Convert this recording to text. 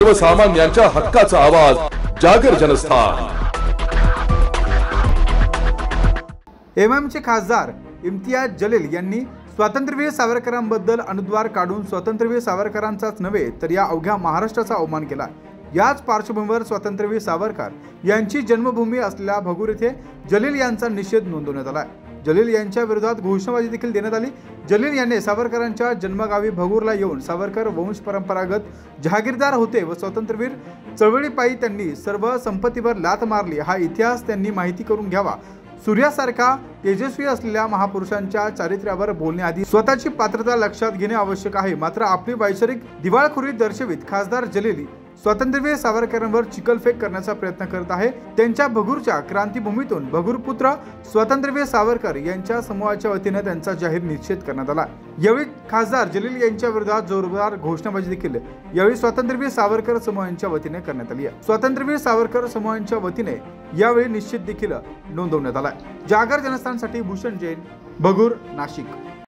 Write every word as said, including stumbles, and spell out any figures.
सर्वसामान्यांच्या हक्काचा आवाज जागर जनस्थान। एमएमचे खासदार इम्तियाज जलील यांनी स्वातंत्र्यवीर सावरकरांबद्दल अनुद्वार काढून स्वातंत्र्यवीर सावरकरांचाच नव्हे तर या अवघ्या महाराष्ट्राचा अवमान केला। याच पार्श्वभूमीवर स्वातंत्र्यवीर सावरकर यांची जन्मभूमी असलेल्या भगूर येथे जलील यांचा निषेध नोंदवण्यात आला। जलील यांच्या विरोधात घोषणाबाजी देखील देण्यात आली। जलील यांनी सावरकरांच्या जन्मगावी भगूरला येऊन सावरकर वंश परंपरागत जहागीरदार होते व स्वातंत्र्यवीर चळवळीपायी त्यांनी सर्व संपत्तीवर लाथ मारली हा इतिहास त्यांनी माहिती करून घ्यावा। सूर्यासारखा तेजस्वी असलेल्या महापुरुषांच्या चारित्र्यावर बोलण्याआधी स्वतःची पात्रता लक्षात घेणे आवश्यक आहे। मात्र आपली वैचारिक दिवाळखोरी दर्शवित खासदार जलील स्वातंत्र्यवीर सावरकरांवर चिखलफेक करण्याचा प्रयत्न करत आहे। त्यांच्या भगूरच्या क्रांतीभूमीतून भगूरपुत्र स्वातंत्र्यवीर सावरकर यांच्या समूहाच्या वतीने त्यांचा जाहीर निषेध करण्यात आला। यावेळी खासदार जलील यांच्या विरोधात जोरदार घोषणाबाजी देखील यावेळी स्वातंत्र्यवीर सावरकर समूहाच्या वतीने करण्यात आली आहे। स्वातंत्र्यवीर सावरकर समूहाच्या वतीने यावेळी निषेध देखील नोंदवण्यात आला। जागर जनस्थानसाठी भूषण जैन, भगूर, नाशिक।